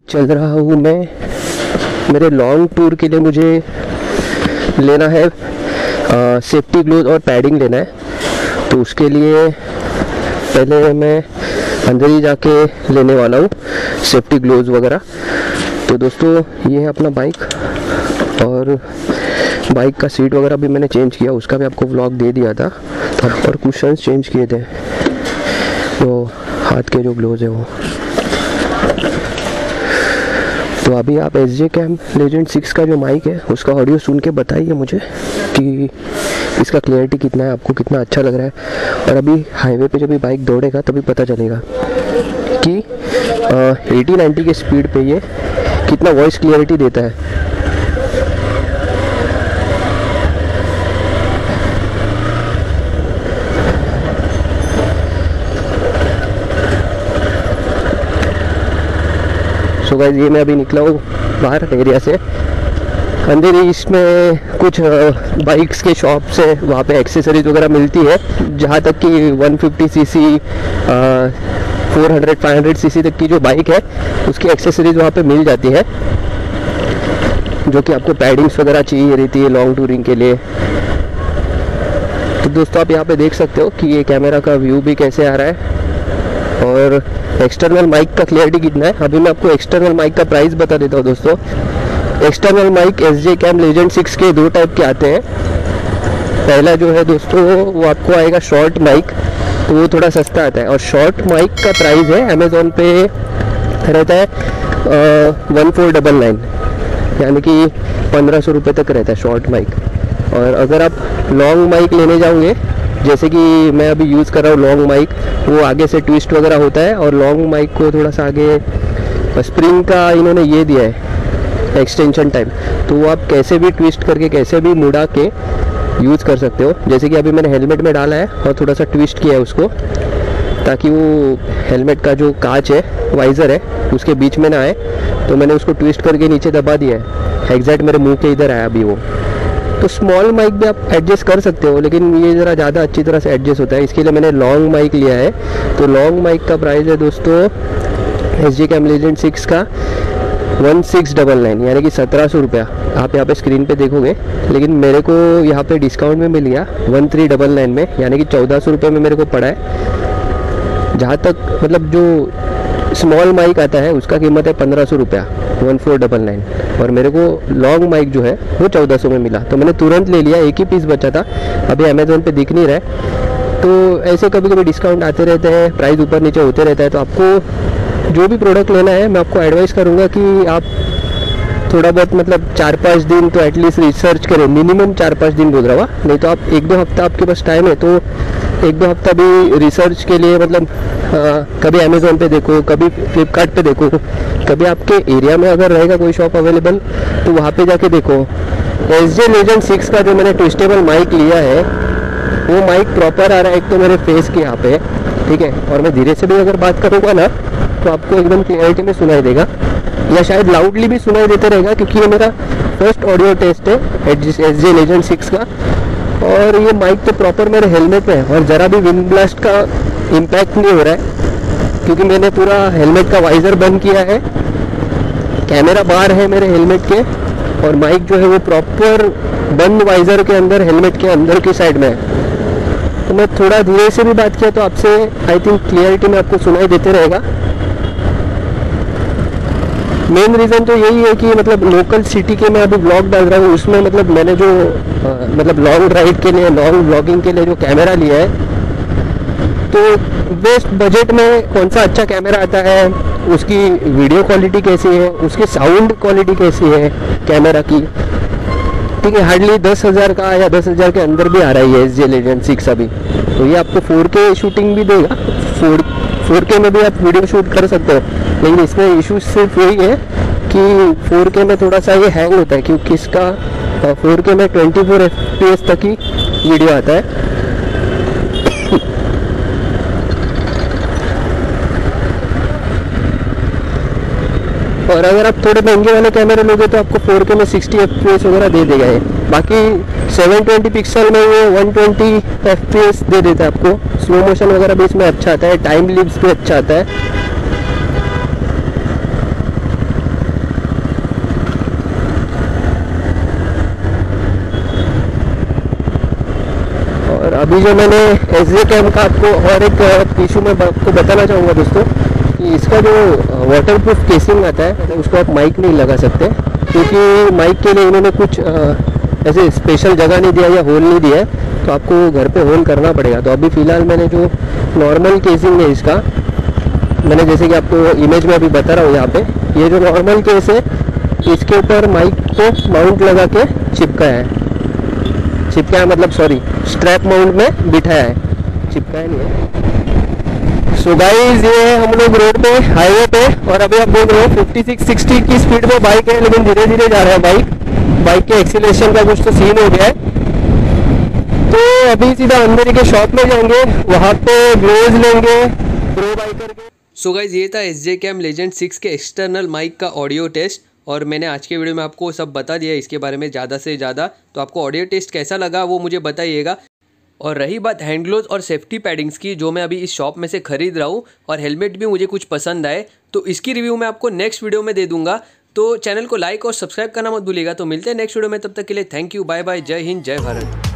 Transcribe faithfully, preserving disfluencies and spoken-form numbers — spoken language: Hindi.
चल रहा हूँ मैं। मेरे लॉन्ग टूर के लिए मुझे लेना है सेफ्टी ग्लोव और पैडिंग लेना है। तो उसके लिए पहले मैं अंदर ही जाके लेने वाला हूँ सेफ्टी ग्लोव्स वगैरह। तो दोस्तों ये है अपना बाइक, और बाइक का सीट वगैरह भी मैंने चेंज किया, उसका भी आपको व्लॉग दे दिया था। और कुशन्स चेंज किए थे, तो हाथ के जो ग्लोव्स है वो। तो अभी आप S J cam legend six का जो माइक है उसका ऑडियो सुन के बताइए मुझे कि इसका क्लियरिटी कितना है, आपको कितना अच्छा लग रहा है। और अभी हाईवे पे जब भी बाइक दौड़ेगा तभी पता चलेगा कि एटी नाइंटी के स्पीड पे ये कितना वॉइस क्लियरिटी देता है। सो so गाइस, ये मैं अभी निकला हूँ बाहर एरिया से। अंधेरी ईस्ट में कुछ बाइक्स के शॉप्स है, वहाँ पे एक्सेसरीज वगैरह मिलती है, जहाँ तक कि one fifty CC, four hundred five hundred CC तक की जो बाइक है उसकी एक्सेसरीज वहाँ पे मिल जाती है, जो कि आपको पैडिंग्स वगैरह चाहिए रहती है लॉन्ग टूरिंग के लिए। तो दोस्तों आप यहाँ पे देख सकते हो कि ये कैमरा का व्यू भी कैसे आ रहा है और एक्सटर्नल माइक का क्लियरिटी कितना है। अभी मैं आपको एक्सटर्नल माइक का प्राइस बता देता हूँ दोस्तों। External mic S J cam legend six के दो टाइप के आते हैं। पहला जो है दोस्तों वो आपको आएगा शॉर्ट माइक, तो वो थोड़ा सस्ता आता है। और शॉर्ट माइक का प्राइस है अमेज़ॉन पे रहता है वन फोर डबल नाइन, यानी कि पंद्रह सौ रुपये तक रहता है शॉर्ट माइक। और अगर आप लॉन्ग माइक लेने जाओगे, जैसे कि मैं अभी यूज़ कर रहा हूँ लॉन्ग माइक, वो आगे से ट्विस्ट वगैरह होता है, और लॉन्ग माइक को थोड़ा सा आगे स्प्रिंग का इन्होंने ये दिया है एक्सटेंशन टाइप, तो वो आप कैसे भी ट्विस्ट करके कैसे भी मुड़ा के यूज़ कर सकते हो। जैसे कि अभी मैंने हेलमेट में डाला है और थोड़ा सा ट्विस्ट किया है उसको, ताकि वो हेलमेट का जो कांच है, वाइज़र है, उसके बीच में ना आए। तो मैंने उसको ट्विस्ट करके नीचे दबा दिया है, एग्जैक्ट मेरे मुँह के इधर आया अभी वो। तो स्मॉल माइक भी आप एडजस्ट कर सकते हो, लेकिन ये ज़रा ज़्यादा अच्छी तरह से एडजस्ट होता है, इसके लिए मैंने लॉन्ग माइक लिया है। तो लॉन्ग माइक का प्राइस है दोस्तों S J cam legend six का वन सिक्स डबल नाइन, यानी कि सत्रह सौ रुपया। आप यहाँ पे स्क्रीन पे देखोगे, लेकिन मेरे को यहाँ पे डिस्काउंट में मिल गया वन थ्री डबल नाइन में, यानी कि चौदह सौ रुपये में मेरे को पड़ा है। जहाँ तक मतलब जो स्मॉल माइक आता है उसका कीमत है पंद्रह सौ रुपया, वन फोर डबल नाइन, और मेरे को लॉन्ग माइक जो है वो चौदह सौ में मिला। तो मैंने तुरंत ले लिया, एक ही पीस बचा था, अभी अमेज़ॉन पे दिख नहीं रहा है। तो ऐसे कभी कभी डिस्काउंट आते रहते हैं, प्राइस ऊपर नीचे होते रहता है। तो आपको जो भी प्रोडक्ट लेना है, मैं आपको एडवाइस करूँगा कि आप थोड़ा बहुत मतलब चार पाँच दिन तो एटलीस्ट रिसर्च करें, मिनिमम चार पाँच दिन बोल रहा हुआ, नहीं तो आप एक दो हफ्ता आपके पास टाइम है तो एक दो हफ्ता भी रिसर्च के लिए मतलब आ, कभी अमेज़ॉन पे देखो, कभी फ्लिपकार्ट पे देखो, कभी आपके एरिया में अगर रहेगा कोई शॉप अवेलेबल तो वहाँ पे जाके देखो। एस जे लेजेंड सिक्स का जो मैंने ट्विस्टेबल माइक लिया है वो माइक प्रॉपर आ रहा है, एक तो मेरे फेस के यहाँ पे, ठीक है, और मैं धीरे से भी अगर बात करूँगा ना तो आपको एकदम क्लियरिटी में सुनाई देगा, या शायद लाउडली भी सुनाई देते रहेगा, क्योंकि ये मेरा फर्स्ट ऑडियो टेस्ट है एस जे लेजेंड सिक्स का। और ये माइक तो प्रॉपर मेरे हेलमेट में है, और ज़रा भी विंड ब्लास्ट का इम्पैक्ट नहीं हो रहा है, क्योंकि मैंने पूरा हेलमेट का वाइज़र बंद किया है, कैमरा बाहर है मेरे हेलमेट के, और माइक जो है वो प्रॉपर बंद वाइज़र के अंदर, हेलमेट के अंदर की साइड में है। तो मैं थोड़ा धीरे से भी बात किया तो आपसे आई थिंक क्लियरिटी में आपको सुनाई देते रहेगा। मेन रीज़न तो यही है कि मतलब लोकल सिटी के मैं अभी ब्लॉग डाल रहा हूँ, उसमें मतलब मैंने जो आ, मतलब लॉन्ग राइड के लिए, लॉन्ग ब्लॉगिंग के लिए जो कैमरा लिया है, तो बेस्ट बजट में कौन सा अच्छा कैमरा आता है, उसकी वीडियो क्वालिटी कैसी है, उसकी साउंड क्वालिटी कैसी है कैमरा की, ठीक है, हार्डली दस हज़ार का या दस हज़ार के अंदर भी आ रहा है एस जे लेजेंड सिक्स अभी। तो ये आपको फोर के शूटिंग भी देगा, फोर फोर के में भी आप वीडियो शूट कर सकते हो, लेकिन इसमें इशू सिर्फ यही है कि फोर के में थोड़ा सा ये हैंग होता है, क्योंकि इसका फोर के में twenty four F P S तक ही वीडियो आता है। और अगर आप थोड़े महंगे वाले कैमरे लोगे तो आपको फोर के में सिक्सटी एफ पी एस वगैरह दे देगा ये। बाकी सेवन ट्वेंटी पिक्सल में ये one twenty F P S दे देता है आपको। स्लो मोशन वगैरह भी इसमें अच्छा आता है, टाइम लिप्स भी अच्छा आता है। अभी जो मैंने एस जे कैम का आपको और एक इशू मैं आपको बताना चाहूँगा दोस्तों कि इसका जो वाटर प्रूफ केसिंग आता है उसको आप माइक नहीं लगा सकते, क्योंकि माइक के लिए इन्होंने कुछ ऐसे स्पेशल जगह नहीं दिया या होल नहीं दिया है, तो आपको घर पे होल करना पड़ेगा। तो अभी फ़िलहाल मैंने जो नॉर्मल केसिंग है इसका, मैंने जैसे कि आपको इमेज में अभी बता रहा हूँ यहाँ पे, ये जो नॉर्मल केस है इसके ऊपर माइक को माउंट लगा के चिपकाया है, चिपकाया मतलब सॉरी स्ट्रैप माउंट में बिठाया है, चिपकाया नहीं है। सो गाइस ये है हम लोग रोड पे, हाईवे पे, और अभी आप बोल रहे हो फिफ्टी सिक्स सिक्सटी की स्पीड में बाइक है, लेकिन धीरे धीरे जा रहा है बाइक। बाइक के एक्सीलरेशन का कुछ तो सीन हो गया है। तो अभी सीधा अंदर के शॉप में जाएंगे, वहाँ पे ग्लोव्स लेंगे प्रो बाइकर के। सो गाइज ये था S J cam legend six के एक्सटर्नल माइक का ऑडियो टेस्ट, और मैंने आज के वीडियो में आपको सब बता दिया इसके बारे में ज़्यादा से ज़्यादा। तो आपको ऑडियो टेस्ट कैसा लगा वो मुझे बताइएगा। और रही बात हैंड ग्लोव्स और सेफ्टी पैडिंग्स की, जो मैं अभी इस शॉप में से खरीद रहा हूँ, और हेलमेट भी मुझे कुछ पसंद आए, तो इसकी रिव्यू मैं आपको नेक्स्ट वीडियो में दे दूंगा। तो चैनल को लाइक और सब्सक्राइब करना मत भूलिएगा। तो मिलते हैं नेक्स्ट वीडियो में, तब तक के लिए थैंक यू, बाय बाय, जय हिंद, जय भारत।